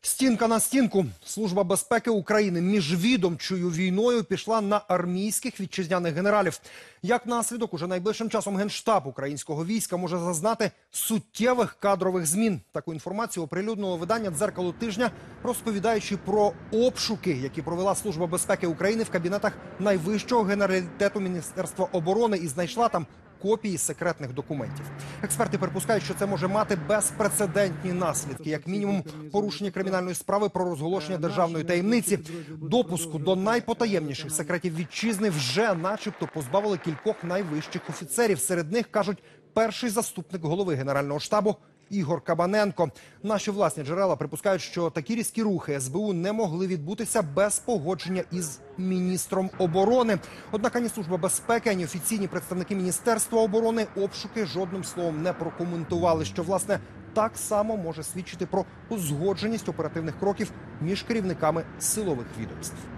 Стінка на стінку. Служба безпеки України міжвідомчою війною пішла на армійських вітчизняних генералів. Як наслідок, уже найближчим часом Генштаб українського війська може зазнати суттєвих кадрових змін. Таку інформацію оприлюднило видання «Дзеркало тижня», розповідаючи про обшуки, які провела Служба безпеки України в кабінетах найвищого генералітету Міністерства оборони і знайшла там копії секретних документів. Експерти припускають, що це може мати безпрецедентні наслідки, як мінімум порушення кримінальної справи про розголошення державної таємниці. Допуску до найпотаємніших секретів вітчизни вже начебто позбавили кількох найвищих офіцерів. Серед них, кажуть, перший заступник голови Генерального штабу Ігор Кабаненко. Наші власні джерела припускають, що такі різкі рухи СБУ не могли відбутися без погодження із міністром оборони. Однак ані Служба безпеки, ані офіційні представники Міністерства оборони обшуки жодним словом не прокоментували, що, власне, так само може свідчити про узгодженість оперативних кроків між керівниками силових відомств.